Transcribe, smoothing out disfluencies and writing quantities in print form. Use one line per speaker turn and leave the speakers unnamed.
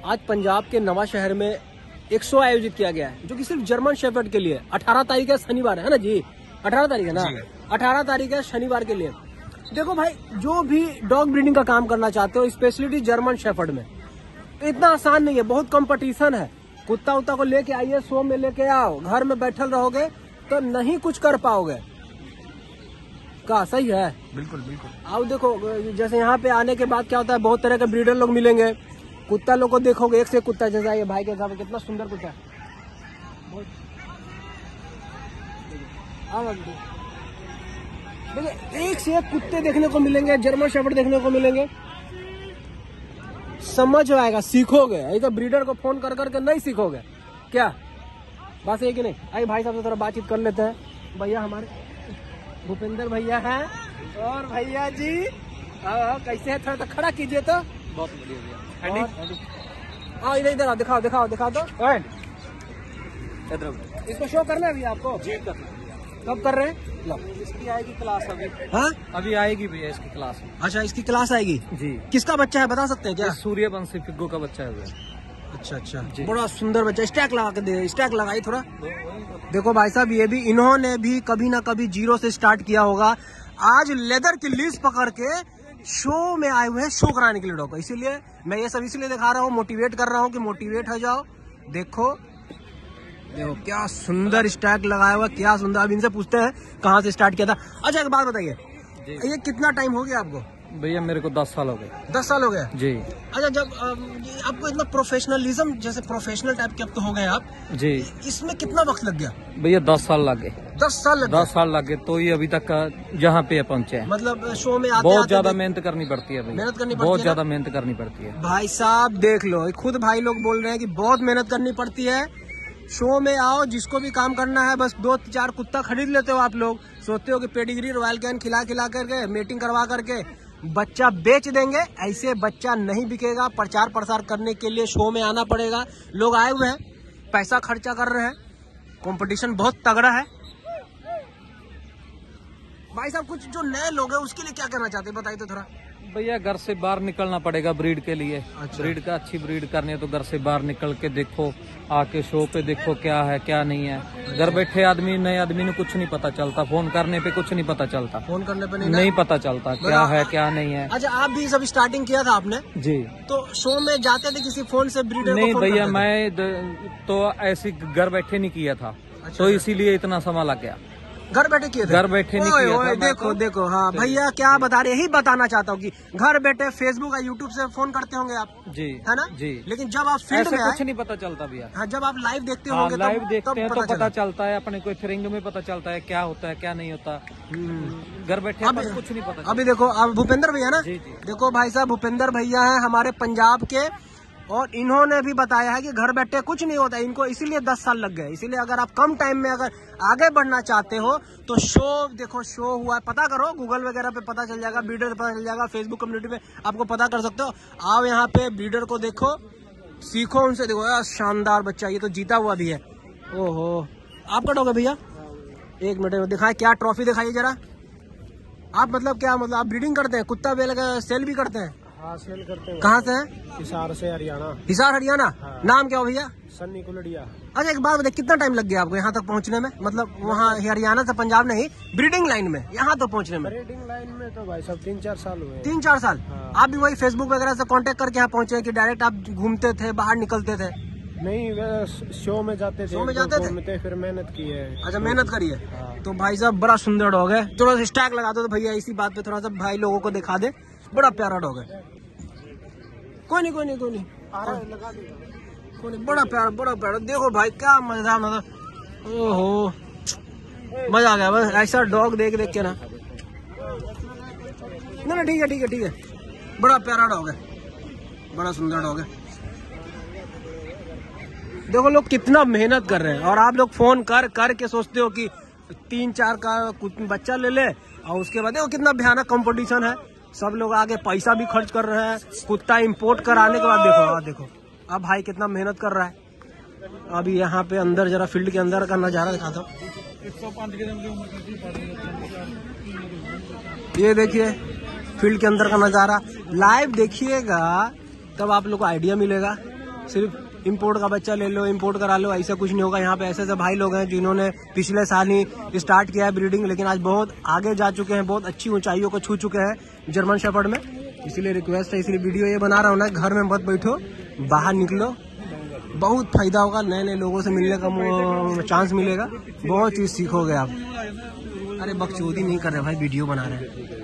आज पंजाब के नवा शहर में एक शो आयोजित किया गया है जो कि सिर्फ जर्मन शेफर्ड के लिए। 18 तारीख है, शनिवार है ना जी, 18 तारीख है ना, 18 तारीख है शनिवार के लिए। देखो भाई, जो भी डॉग ब्रीडिंग का काम करना चाहते हो, स्पेशलिटी जर्मन शेफर्ड में, इतना आसान नहीं है, बहुत कंपटीशन है। कुत्ता उत्ता को लेके आइए, शो में लेके आओ, घर में बैठल रहोगे तो नहीं कुछ कर पाओगे। का सही है?
बिल्कुल बिल्कुल।
आओ देखो, जैसे यहाँ पे आने के बाद क्या होता है, बहुत तरह के ब्रीडर लोग मिलेंगे। कुत्ता लोग को देखोगे, एक से एक कुत्ता, जैसा ये भाई के साथ कितना सुंदर कुत्ता है। देखिए, एक से एक कुत्ते देखने को मिलेंगे, जर्मन शेफर्ड देखने को मिलेंगे। समझ आएगा, सीखोगे। ऐसा ब्रीडर को फोन कर करके नहीं सीखोगे क्या? बस एक ही नहीं। आइए भाई साहब से थोड़ा बातचीत कर लेते हैं। भैया हमारे भूपेंद्र भैया हैं, और भैया जी कैसे है? थोड़ा तो खड़ा कीजिए तो।
बहुत बढ़िया भैया।
हाँ, इधर इधर दिखाओ दिखाओ दिखाओ तो।
इधर
इसको शो करना है भैया आपको?
जी कर।
कब कर रहे हैं? लो,
इसकी आएगी क्लास अभी।
हाँ,
अभी आएगी भैया इसकी क्लास।
अच्छा, इसकी क्लास आएगी
जी।
किसका बच्चा है, बता सकते हैं क्या?
सूर्यवंशी फिग्गो का बच्चा है भैया।
अच्छा अच्छा,
जी।
बड़ा सुंदर बच्चा। स्टैक लगा के दे, स्टैक लगाई थोड़ा। देखो भाई साहब, ये भी इन्होंने भी कभी ना कभी जीरो से स्टार्ट किया होगा। आज लेदर की लीज पकड़ के शो में आए हुए हैं, शो कराने के लिए डॉग। इसीलिए मैं ये सब इसलिए दिखा रहा हूँ, मोटिवेट कर रहा हूँ कि मोटिवेट हो जाओ। देखो देखो क्या सुंदर स्टैक लगाया हुआ, क्या सुंदर। अब इनसे पूछते हैं कहाँ से स्टार्ट किया था। अच्छा, एक बात बताइए, ये कितना टाइम हो गया आपको?
भैया मेरे को 10 साल हो गए।
10 साल हो गए
जी।
अच्छा, जब आपको इतना प्रोफेशनलिज्म, जैसे प्रोफेशनल टाइप के अब तो हो गए आप
जी,
इसमें कितना वक्त लग गया?
भैया 10 साल लग गए।
10 साल लग
10 साल लग गए, तो ये अभी तक जहाँ पे पहुँचे हैं।
मतलब शो में आते
बहुत ज्यादा मेहनत करनी पड़ती है भैया,
मेहनत करनी पड़ती
बहुत
है
ज्यादा मेहनत करनी पड़ती है।
भाई साहब देख लो, खुद भाई लोग बोल रहे हैं कि बहुत मेहनत करनी पड़ती है। शो में आओ, जिसको भी काम करना है, बस 2-4 कुत्ता खरीद लेते हो आप लोग, सोचते हो कि पेडिग्री रॉयल कैन खिला खिला करके, मेटिंग करवा करके बच्चा बेच देंगे। ऐसे बच्चा नहीं बिकेगा। प्रचार प्रसार करने के लिए शो में आना पड़ेगा। लोग आए हुए हैं, पैसा खर्चा कर रहे हैं, कंपटीशन बहुत तगड़ा है। भाई साहब, कुछ जो नए लोग हैं उसके लिए क्या करना चाहते हैं, बताइए तो थोड़ा।
भैया घर से बाहर निकलना पड़ेगा ब्रीड के लिए।
अच्छा।
ब्रीड का अच्छी ब्रीड करनी है तो घर से बाहर निकल के देखो, आके शो पे देखो क्या है क्या नहीं है। घर बैठे आदमी, नए आदमी ने कुछ नहीं पता चलता, फोन करने पे कुछ नहीं पता चलता,
फोन करने पे
नहीं पता चलता क्या है क्या नहीं है।
अच्छा, आप भी सब स्टार्टिंग किया था आपने?
जी।
तो शो में जाते थे किसी फोन से ब्रीडर
नहीं
को फोन
भैया,
करते थे?
मैं तो ऐसे घर बैठे नहीं किया था।
अच्छा,
तो इसीलिए इतना समय लग गया।
घर बैठे किए थे?
घर बैठे नहीं किया था।
देखो देखो, हाँ भैया क्या बता रहे, यही बताना चाहता हूँ कि घर बैठे फेसबुक या यूट्यूब से फोन करते होंगे आप,
जी
है ना
जी।
लेकिन जब आप फील्ड में
कुछ नहीं पता चलता भैया।
हाँ, जब आप लाइव देखते
हाँ,
होंगे,
लाइव देखते हैं तो पता
चला।
चलता है अपने को, थ्रिंग में पता चलता है क्या होता है क्या नहीं होता। घर बैठे अपन कुछ नहीं पता।
अभी देखो, अब भूपेंद्र भैया ना,
जी जी।
देखो भाई साहब, भूपेंद्र भैया है हमारे पंजाब के, और इन्होंने भी बताया है कि घर बैठे कुछ नहीं होता इनको, इसीलिए 10 साल लग गए। इसीलिए अगर आप कम टाइम में अगर आगे बढ़ना चाहते हो तो शो देखो, शो हुआ है, पता करो, गूगल वगैरह पे पता चल जाएगा, ब्रीडर पता चल जाएगा, फेसबुक कम्युनिटी पे आपको पता कर सकते हो। आओ यहाँ पे, ब्रीडर को देखो, सीखो उनसे। देखो यार, शानदार बच्चा, ये तो जीता हुआ भी है। ओहो, आपका डॉग है भैया? एक मिनट में दिखाए, क्या ट्रॉफी दिखाइए जरा। आप मतलब क्या, मतलब आप ब्रीडिंग करते हैं, कुत्ता बेल का सेल भी करते हैं?
हाँ, सेल करते हैं।
कहाँ से है?
हिसार से, हरियाणा।
हिसार हरियाणा।
हाँ।
नाम क्या हो भैया?
सन्नी कुलड़िया।
अच्छा, एक बात बताइए, कितना टाइम लग गया आपको यहाँ तक पहुँचने में? मतलब वहाँ हरियाणा से पंजाब नहीं, ब्रीडिंग लाइन में यहाँ तक पहुँचने में?
ब्रीडिंग लाइन में तो भाई साहब 3-4 साल हुए।
3-4 साल।
हाँ।
आप भी वही फेसबुक वगैरह से कांटेक्ट करके यहाँ पहुँचे कि डायरेक्ट आप घूमते थे, बाहर निकलते थे?
नहीं, वे शो में जाते थे।
शो में जाते थे?
घूमते, फिर मेहनत की है।
अच्छा, मेहनत करिए।
हाँ।
तो भाई साहब, बड़ा सुंदर डॉग है। थोड़ा सा स्टैग लगा दो तो भैया, इसी बात पे थोड़ा सा भाई लोगों को दिखा दे, बड़ा प्यारा डॉग है। कोई नहीं कोई नहीं कोई नहीं,
लगा दी।
कोई नहीं, बड़ा प्यारा। देखो भाई क्या मजेदार, मतलब ओहो, मजा आ गया बस ऐसा डॉग देख देख के ना। ना ठीक है ठीक है ठीक है, बड़ा प्यारा डॉग है, बड़ा सुंदर डॉग है। देखो लोग कितना मेहनत कर रहे हैं, और आप लोग फोन कर कर के सोचते हो कि 3-4 का बच्चा ले ले, और उसके बाद देखो कितना भयानक कंपटीशन है। सब लोग आगे पैसा भी खर्च कर रहे हैं, कुत्ता इंपोर्ट कराने के बाद देखो अब भाई कितना मेहनत कर रहा है। अभी यहाँ पे अंदर जरा फील्ड के अंदर का नजारा दिखाता हूँ। ये देखिए फील्ड के अंदर का नजारा, लाइव देखिएगा तब आप लोग को आइडिया मिलेगा। सिर्फ इंपोर्ट का बच्चा ले लो, इंपोर्ट करा लो, ऐसा कुछ नहीं होगा। यहाँ पे ऐसे भाई लोग हैं जिन्होंने पिछले साल ही स्टार्ट किया है ब्रीडिंग, लेकिन आज बहुत आगे जा चुके हैं, बहुत अच्छी ऊंचाइयों को छू चुके हैं जर्मन शेफर्ड में। इसीलिए रिक्वेस्ट है, इसलिए वीडियो ये बना रहा हूँ ना, घर में मत बैठो, बाहर निकलो, बहुत फायदा होगा, नए नए लोगों से मिलने का चांस मिलेगा, बहुत चीज़ सीखोगे आप। अरे बकचोदी नहीं कर रहे भाई, वीडियो बना रहे हैं।